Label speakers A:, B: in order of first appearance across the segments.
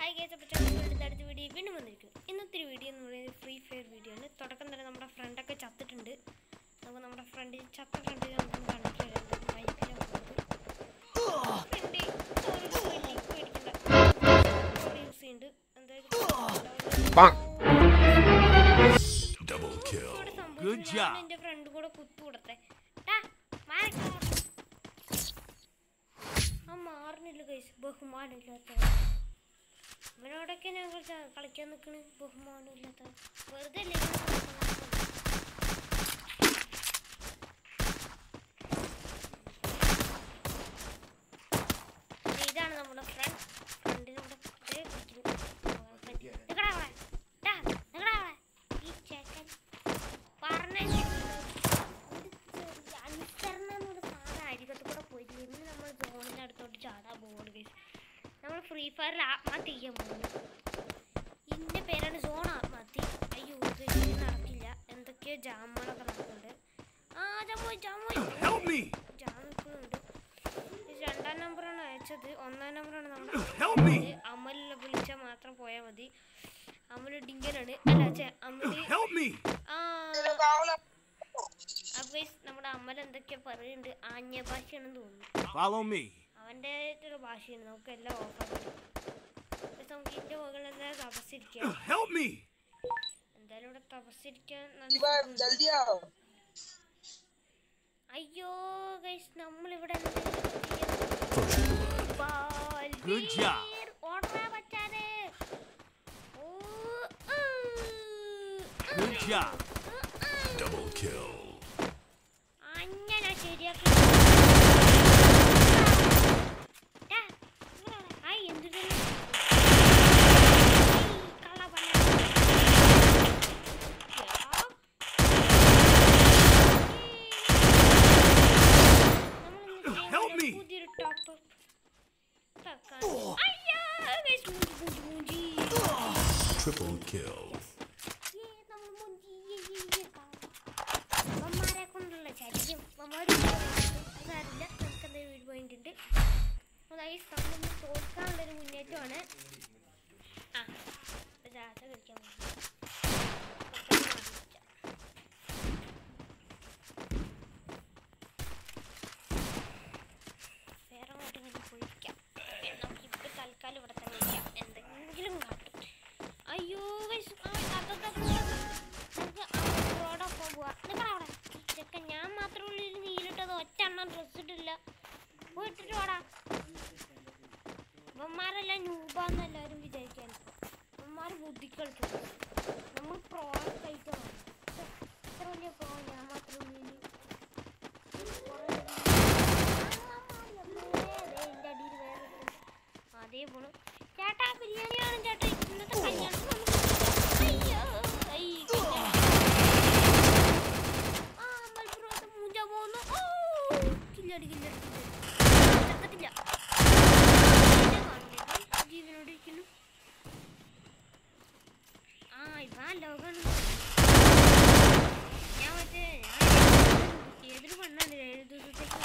A: Hi guys, അപ്പോൾ ചാനലിൻ്റെ അടുത്ത വീഡിയോ വീണ്ടും വന്നിരിക്കും. ഇന്നത്തെ വീഡിയോ എന്ന് പറയുന്നത് ഫ്രീ ഫയർ വീഡിയോ ആണ്. തുടക്കം തന്നെ നമ്മുടെ ഫ്രണ്ടൊക്കെ ചത്തിട്ടുണ്ട്. നമുക്ക് നമ്മുടെ ഫ്രണ്ട് ചത്ത ഫ്രണ്ട് നമുക്ക് കണ്ടിട്ട് ബൈക്കിലാണ് പോകുന്നത്. ഫ്രണ്ട് യൂസ് ചെയ്യുന്നുണ്ട്. എന്തായാലും എൻ്റെ ഫ്രണ്ട് കൂടെ കുത്തുകൂടത്തെ മാറുന്നില്ല ഗൈസ്. ബഹുമാനമില്ലാത്ത ഇവനോടൊക്കെ ഞങ്ങൾ കളിക്കാൻ നിൽക്കണ്. ബഹുമാനമില്ലാത്ത വെറുതെ ഇതാണ് നമ്മുടെ ഫ്രണ്ടിനോട് ഈ ചേക്കൻ പറഞ്ഞ അനുസരണം എന്നൊരു സാധനം അരികത്ത് കൂടെ പോയിട്ട് ഇന്ന് നമ്മൾ സോണിൻ്റെ അടുത്തോട്ട് ചാടാൻ പോകുന്നത് ഗൈസ്. നമ്മൾ ഫ്രീ ഫയറിൽ ആത്മഹത്യ ചെയ്യാൻ പോകുന്നു. ഇതിൻ്റെ പേരാണ് സോൺ ആത്മഹത്യ. അയ്യോ നടക്കില്ല, എന്തൊക്കെയോ ജാമുകളൊക്കെ നടക്കുന്നുണ്ട്. ജാം ഇപ്പോഴുണ്ട്. രണ്ടാം നമ്പറാണ് അയച്ചത്. ഒന്നാം നമ്പറാണ് നമ്മുടെ അമലിനെ വിളിച്ചാൽ മാത്രം പോയാൽ മതി. അമല് ഡിങ്കനാണ്. അല്ല അമല് നമ്മുടെ അമൽ എന്തൊക്കെയാ പറയുന്നുണ്ട്. ആംഗ്യ ഭാഷയാണെന്ന് തോന്നുന്നു. അവൻ്റെ ഒരു ഭാഷയാണ്. നമുക്ക് എല്ലാം ഓഫാക്കാം. നമുക്ക് ഇതിന്റെ മുകളിൽ എന്തായാലും തപസ്സിരിക്കാം. എന്തായാലും ഇവിടെ തപസ്സിരിക്കാൻ. അയ്യോ ഗൈസ്, നമ്മളിവിടെ ഓടാ പറ്റാതെ അങ്ങനെ ശരിയാക്കി.
B: Triple kill.
A: അമ്മമാരെ കൊണ്ടുള്ള ചരിക്കും. അതറിയില്ല, നമുക്ക് എന്തെങ്കിലും വീട് പോയിന്റ് ഉണ്ട്. അതായത് നമ്മളൊന്ന് തോൽക്കാനുള്ളൊരു മുന്നേറ്റമാണ്. രാജ കളിക്കാൻ വേറെ അങ്ങോട്ട് ഇങ്ങനെ പോയിരിക്കാം. നമുക്കിപ്പോൾ തൽക്കാലം ഇവിടെ തന്നെ ഇരിക്കാം. എന്തെങ്കിലും കാട്ടും. അയ്യോ റോഡൊപ്പം പോവാ. നിങ്ങളവിടെ ചെക്കൻ ഞാൻ മാത്രമേ ഉള്ളൂ നീലിട്ടത്. ഒറ്റ എണ്ണം ഡ്രസ് ഇട്ടില്ല. പോയിട്ടിട്ട് വാടാ. ഇവന്മാരെല്ലാം ന്യൂബാന്ന് എല്ലാവരും വിചാരിക്കാൻ. ഇവന്മാർ ബുദ്ധി കളിക്കും. നമ്മൾ പ്രോ കഴിക്കണം. ഇത്ര വലിയ പ്രോ ഞാൻ മാത്രമേ ഉള്ളൂ. എൻ്റെ അടിയിൽ വേറെ അതേ പോണു. ചേട്ടാ ബിരിയാണി വേണം ചേട്ടാ. ഇന്നത്തെ കല്യാണം മൂഞ്ച പോകുന്നു. കില്ലടി നടക്കത്തില്ല. ജീവനോട് ഇരിക്കുന്നു. ഇവാൻ ലോകാണ്. ഞാൻ മറ്റേ ഏതൊരു പെണ്ണാണ് 7 ദിവസത്തേക്ക്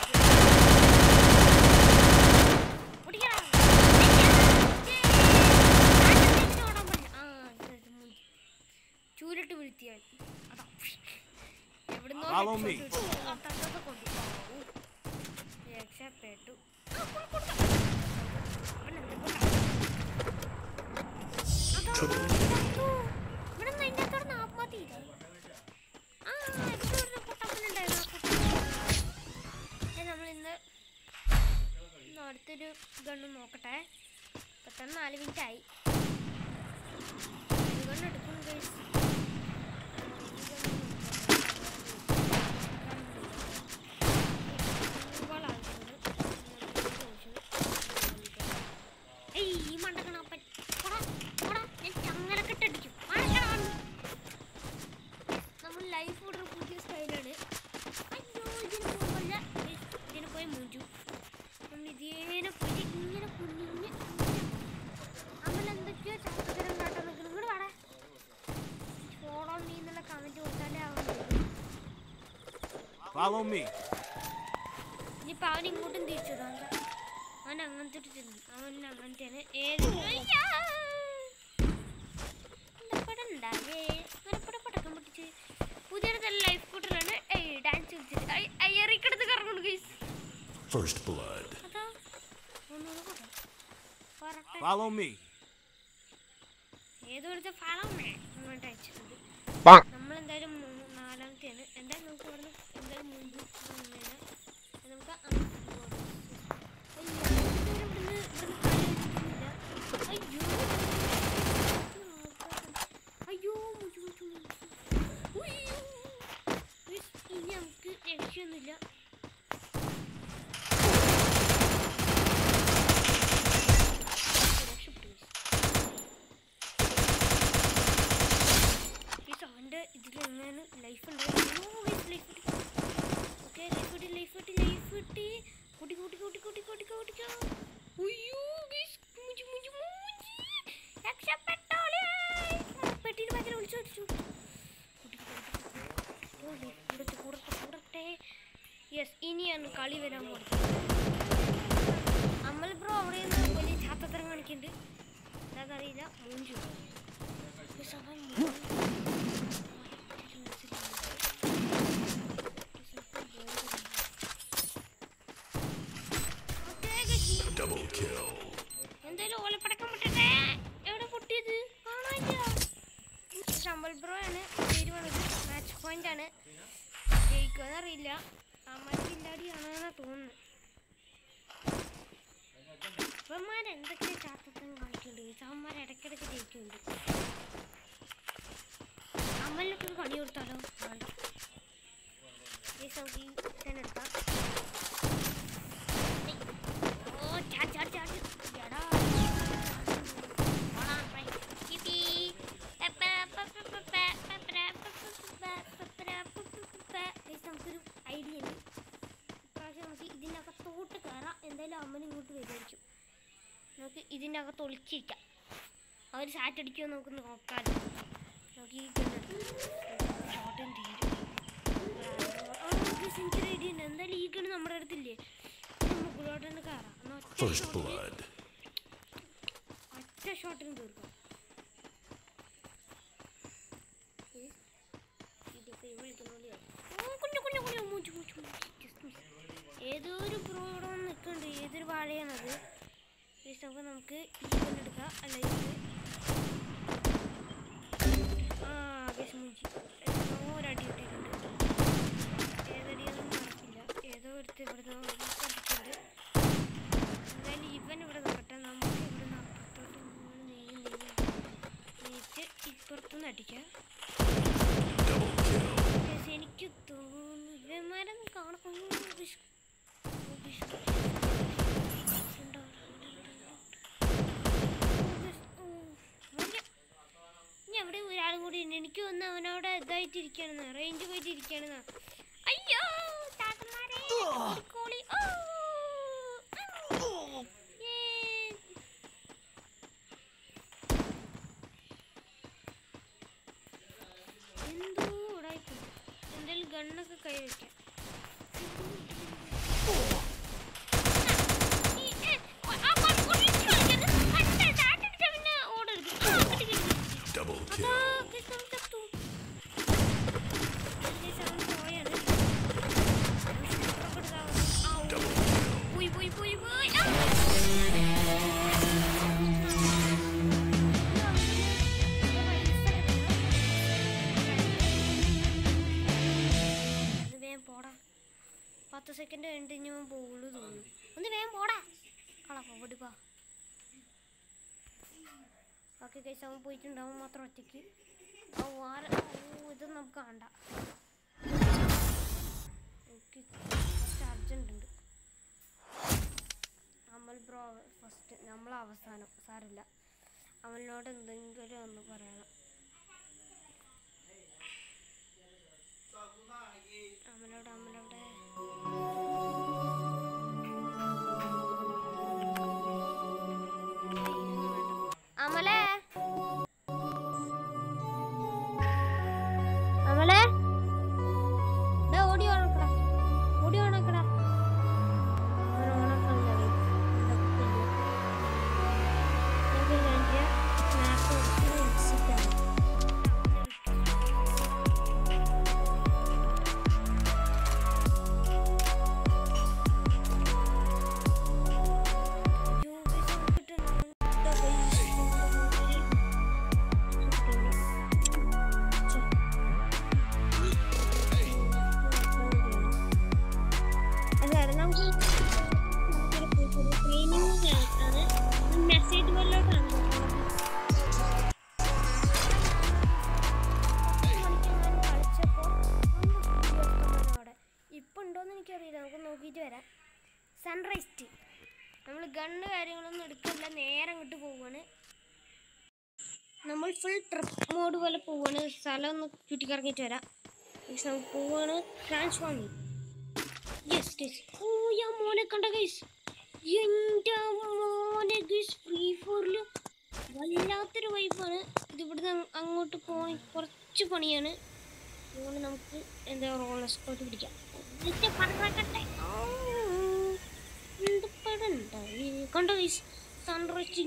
A: ചൂരിട്ട് വീഴ്ത്തിയാൽ എവിടുന്നോ രക്ഷപ്പെട്ടു. ഇവിടെ അതിനകത്തോടെ ആത്മഹത്യ നമ്മളിന്ന് അടുത്തൊരു ഗണ്ണ് നോക്കട്ടെ. പെട്ടെന്ന് 4 മിനിറ്റ് ആയി. ഗണ്ണ് എടുക്കുന്നു ഗൈസ്. ഈ മണ്ടക്കണപ്പൻ ഞാൻ ചങ്ങലക്കെട്ടടിക്കും. നമ്മൾ ലൈഫ് കൂടെ ഒരു പുതിയ സ്റ്റൈലാണ്. അയ്യോ ഇതിന് പോകുന്നില്ല. ഇതിനെ പോയി മുഞ്ചു. നമ്മൾ ഇതേനെ പോയി ഇങ്ങനെ കുഞ്ഞിഞ്ഞ് നമ്മളെന്തൊക്കെയോ ചത്തരം കാട്ടാൻ നിൽക്കണം. ഇങ്ങോട്ട് വേണേ ഫോളോ മീ എന്നുള്ള കമന്റ് കൊടുത്താലേ ഇനിയിപ്പോൾ അവൻ ഇങ്ങോട്ടും തിരിച്ചു. അവൻ അങ്ങനത്തെ ഒരു ചിന്തി. അവൻ അങ്ങനത്തെയാണ്. ഏത് അങ്ങനെ പടക്കം പൊട്ടിച്ച് പുതിയൊരു നല്ല ലൈഫ് കൂട്ടറാണ് ഡാൻസ് കളിച്ചിട്ട് അയ്യറിക്കടുത്ത് കറങ്ങുന്നു ഗൈസ്.
B: First blood.
A: അതാ ഒന്നുകൂടെ കൂട്ടാം.
C: Follow me.
A: ഏത് വിളിച്ച ഫാളോ അങ്ങോട്ട് അയച്ചിട്ടുണ്ട്. നമ്മളെന്തായാലും നാലാമത്തെയാണ്. എന്തായാലും നമുക്ക് ഇവിടുന്ന് എന്തായാലും മുൻപ് നമുക്ക് അയ്യോ ഇനി നമുക്ക് രക്ഷയൊന്നുമില്ല. ഇതിലെങ്ങനെ ലൈഫ് ഉണ്ടാവും. ഓക്കെ ലൈഫ് കിട്ടി കൂട്ടി രക്ഷപ്പെട്ടോളെ പെട്ടിന് ഭയങ്കര വിളിച്ചു കൂടട്ടെ. യെസ് ഇനിയാണ് കളി വരാൻ പോകുന്നത്. അമൽ ബ്രോ അവിടെ നിന്ന് വലിയ ചാത്തത്തരം കാണിക്കുന്നുണ്ട്. എന്താണെന്നറിയില്ല. മൂഞ്ചു
B: Double kill.
A: എന്തായാലും ഓലപ്പടക്കം പൊട്ടട്ടെ. എവിടെ പൊട്ടിയത് കാണാനില്ല. അമൽ ബ്രോ ആണ് പേര് പറഞ്ഞത്. മാച്ച് പോയിന്റ് ആണ്. ജയിക്കുമെന്നറിയില്ല. അമ്മയില്ലാടിയാണെന്നാ തോന്നുന്നു. ഇവന്മാരെന്തൊക്കെ ചാത്തത്തരം കാണിക്കുന്നുണ്ട്. അവന്മാർ ഇടയ്ക്കിടയ്ക്ക് ജയിക്കുന്നുണ്ട്. അമ്മലിനൊക്കെ ഒരു പണി കൊടുത്താലോ? വേണ്ട. നമുക്ക് ഈ തന്നെ എടുക്കാം. ഓ ചാടി എടാ നമുക്കൊരു ഐഡിയ ഉണ്ട്. ഇപ്രാവശ്യം നമുക്ക് ഇതിൻ്റെ അകത്തോട്ട് കയറാം. എന്തായാലും അമ്മൻ ഇങ്ങോട്ട് വരുമായിരിക്കും. നമുക്ക് ഇതിൻ്റെ അകത്ത് ഒളിച്ചിരിക്കാം. അവർ സാറ്റടിക്കുമോ നമുക്ക് നോക്കാം. നമുക്ക് ഈ ഷോട്ടും തീരും. സെഞ്ചുറി ഐഡിയ ഉണ്ട്. എന്തായാലും ഈ ഗണ് നമ്മുടെ അടുത്തില്ലേ? മുകളിലോട്ട് തന്നെ കയറാം. ഒറ്റ ഷോട്ടിന് തീർക്കാം. ഏതൊരു പ്രോ ഇവിടെ വന്ന് നിൽക്കുന്നുണ്ട്. ഏതൊരു വാഴയാണത്. അപ്പോൾ നമുക്ക് ഈ ഗണ്ണെടുക്കാം. അല്ലെങ്കിൽ ഒരടി കിട്ടിയിട്ടുണ്ട്. ഏതടിയൊന്നും നടക്കില്ല. ഏതോ ഒരുത്ത് ഇവിടുന്ന് അടിക്കുന്നുണ്ട്. എന്തായാലും ഇവൻ ഇവിടെ നോക്കട്ടെ. നമുക്ക് ഇവിടെ നിന്ന് അപ്പുറത്തോട്ട് നീച്ച് ഇപ്പുറത്തുനിന്ന് അടിക്കാം. എനിക്ക് തോന്നുന്നു ഇവന്മാരൊന്നും കാണുന്നു. അവിടെ ഒരാളും കൂടി ഉണ്ട്. എനിക്ക് തോന്നുന്നു അവനവിടെ ഇതായിട്ടിരിക്കുകയാണെന്ന്, റേഞ്ച് പോയിട്ടിരിക്കുകയാണെന്നാ. അയ്യോ എന്തോ ഉടായിപ്പോ. എന്തായാലും ഗണ്ണൊക്കെ കൈ വയ്ക്കാം. പോടാ 10 സെക്കൻഡ് കഴിഞ്ഞിട്ട് ഇനി പോകുള്ളൂ തോന്നുന്നു. ഒന്ന് വേഗം പോടാ കളപ്പാ പൊടിപ്പാ. ബാക്കി കേസ് അവൻ പോയിട്ടുണ്ടാവും മാത്രം ഒറ്റയ്ക്ക്. ഇത് നമുക്ക് കാണണ്ട. എനിക്ക് കുറച്ച് അർജൻറ്റ് ഉണ്ട്. അമൽ ബ്രോ ഫസ്റ്റ്, നമ്മൾ അവസാനം. സാരില്ല, അവനോട് എന്തെങ്കിലും ഒന്ന് പറയണം. അമലോടെ അമലേ അമലേ ഓടി ഓണക്കടാ, ഓടി ഓണക്കടാ. നമ്മൾ ഫുൾ ട്രിപ്പ് മോഡ് പോലെ പോവാണ്. സ്ഥലം ഒന്ന് ചുറ്റിക്കറങ്ങിയിട്ട് വരാം. നമുക്ക് പോവാണ് ട്രാൻസ്ഫോമിങ്. Yes guys. ഓ ഞാൻ മോനെ കണ്ട ഗൈസ്. എൻ്റെ മോനെ ഗൈസ്, ഫ്രീ ഫയറിൽ വല്ലാത്തൊരു വൈബാണ്. ഇതിവിടുന്ന് അങ്ങോട്ട് പോകാൻ കുറച്ച് പണിയാണ്. അതുകൊണ്ട് നമുക്ക് എന്താ റോളർ സ്കോട്ട് പിടിക്കാം. കണ്ടോ ഗൈസ്, സൺറൈസ്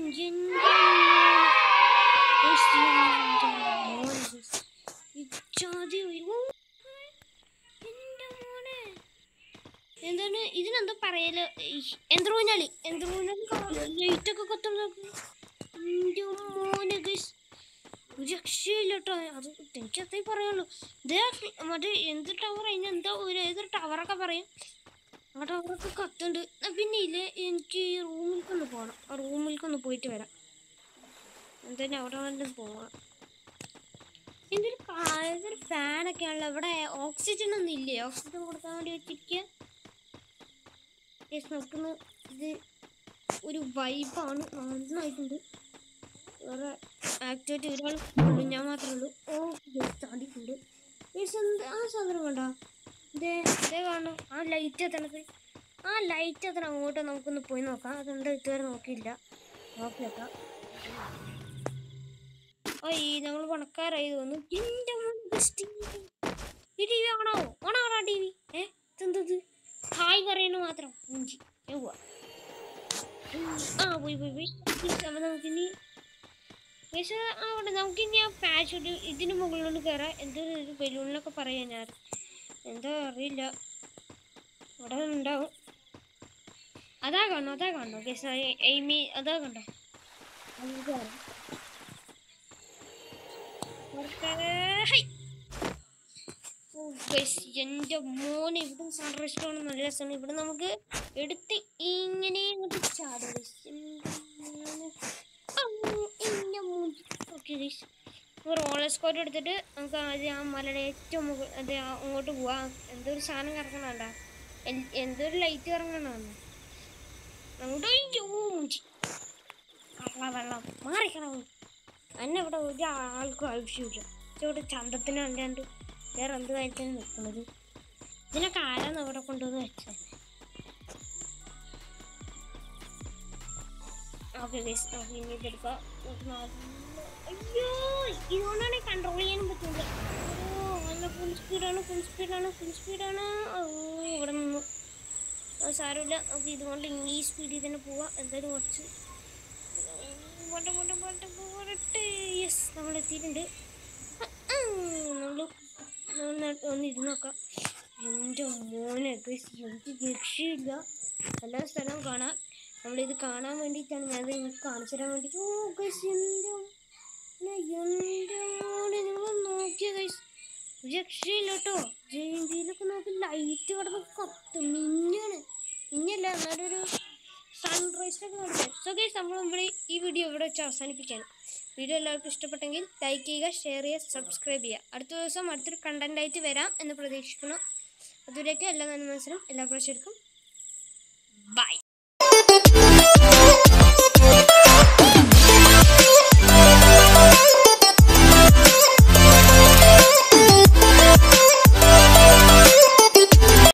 A: എന്താണ് ഇതിനെന്താ പറയല്, എന്ത്രൂഞ്ഞാലി ലൈറ്റൊക്കെ കൊത്തും. എൻ്റെ മോനെ ഗൈസ് രക്ഷയില്ല കേട്ടോ. അത് എനിക്ക് അതേ പറയുള്ളൂ. ഇതേ മറ്റേ എന്ത് ടവർ, അതിന് എന്താ ഏതൊരു ടവറൊക്കെ പറയും, ആ ടവറൊക്കെ കത്തുണ്ട്. പിന്നെ ഇല്ലേ എനിക്ക് റൂമിലേക്കൊന്ന് പോകണം. ആ റൂമിലേക്കൊന്ന് പോയിട്ട് വരാം. എന്തായാലും അവിടെ വന്നിട്ട് പോകണം. ഇതൊരു ഫാനൊക്കെ ആണല്ലോ. ഇവിടെ ഓക്സിജൻ ഒന്നും ഇല്ലേ? ഓക്സിജൻ കൊടുക്കാൻ വേണ്ടി വെച്ചിരിക്കുക. നോക്കുന്ന ഇത് ഒരു വൈബാണ്, നന്നായിട്ടുണ്ട്. വേറെ ആക്ടിവിറ്റി ഒരാൾ ഞാൻ മാത്രമേ ഉള്ളൂ. ഓ താണ്ടിട്ടുണ്ട്. ആ സാധനം വേണ്ട, ഇതേ കാണണം. ആ ലൈറ്റ് എത്തണത്, ആ ലൈറ്റ് എത്തണം. അങ്ങോട്ട് നമുക്കൊന്ന് പോയി നോക്കാം. അതെന്താ ഇതുവരെ നോക്കിയില്ല, നോക്കി നോക്കാം. ഓ ഞങ്ങൾ പണക്കാരായി തോന്നുന്നു. ഈ ടി വി ആണാവോ? ഓണാവണോ ടി വി? ഇതെന്തത് ഹായ് പറയണ മാത്രം. പോയി നമുക്കിനി നമുക്കിനി ആ പാഷൂട്ട് ഇതിന് മുകളിലോട്ട് കയറാം. എന്തൊരു ബലൂണിലൊക്കെ പറയാം ഞാൻ, എന്താ അറിയില്ല. അവിടെ ഉണ്ടാവും. അതാ കാണണോ ഗൈസ്, എയ്മി അതാ കണ്ടോ? എൻ്റെ മോനെ ഇവിടെ സൺറൈസ് കാണാൻ നല്ല രസമാണ്. ഇവിടെ നമുക്ക് എടുത്ത് ഇങ്ങനെ ഇങ്ങോട്ട് ചാടും. ഓക്കെ ഗൈസ്, റോളർ സ്കോട്ട് എടുത്തിട്ട് നമുക്ക് ആദ്യം ആ മലയുടെ ഏറ്റവും അങ്ങോട്ട് പോവാം. എന്തൊരു സാധനം കറങ്ങണണ്ട, എന്തൊരു ലൈറ്റ് കറങ്ങണതാണ് അങ്ങോട്ട്. വെള്ളം മാറിക്കണം. എന്നെ ഇവിടെ ഒരാൾക്കും ആവശ്യമില്ല. ഇവിടെ ചന്തത്തിന് കണ്ടാണ്ട് വേറെ എന്ത് കാര്യത്തിന് നിൽക്കുന്നത്? ഇതിനൊക്കെ ആരാന്ന് അവിടെ കൊണ്ടുവന്ന് വെച്ചത്? ഓക്കെ ഗൈസ്, നമുക്ക് ഇനി ഇതെടുക്കാം. അയ്യോ ഇതുകൊണ്ടാണ് കൺട്രോൾ ചെയ്യാനും പറ്റുന്നത്. ഓ നല്ല ഫുൾ സ്പീഡാണ്. ഇവിടെ നിന്നു സാരമില്ല. നമുക്ക് ഇതുകൊണ്ട് ഈ സ്പീഡിൽ തന്നെ പോവാം. എന്തായാലും കുറച്ച് യെസ് നമ്മൾ എത്തിയിട്ടുണ്ട്. ഒന്ന് ഇരുന്ന് നോക്കാം. എൻ്റെ മോനെ എനിക്ക് രക്ഷയില്ല. എല്ലാ സ്ഥലവും കാണാം. നമ്മളിത് കാണാൻ വേണ്ടിയിട്ടാണ് ഞാനത് നിങ്ങൾക്ക് കാണിച്ചു തരാൻ വേണ്ടിയിട്ട്. ഓ ഗൈസ്, എൻ്റെ മോനെ നിങ്ങൾ നോക്കിയ ഗൈസ്, രക്ഷയില്ല കേട്ടോ. ജയിലൊക്കെ നോക്കി ലൈറ്റ് കിടന്ന് കത്തും. മിഞ്ഞല്ല എന്നാലൊരു സൺറൈസൊക്കെ നടത്തും. സോ ഗൈസ്, നമ്മളിവിടെ ഈ വീഡിയോ ഇവിടെ വെച്ച് അവസാനിപ്പിക്കുകയാണ്. വീഡിയോ എല്ലാവർക്കും ഇഷ്ടപ്പെട്ടെങ്കിൽ ലൈക്ക് ചെയ്യുക, ഷെയർ ചെയ്യുക, സബ്സ്ക്രൈബ് ചെയ്യുക. അടുത്ത ദിവസം അടുത്തൊരു കണ്ടൻറ്റായിട്ട് വരാം എന്ന് പ്രതീക്ഷിക്കുന്നു. അതുവരേക്കും എല്ലാ നന്മ മനസ്സിലും എല്ലാ പ്രേക്ഷകർക്കും ബൈ.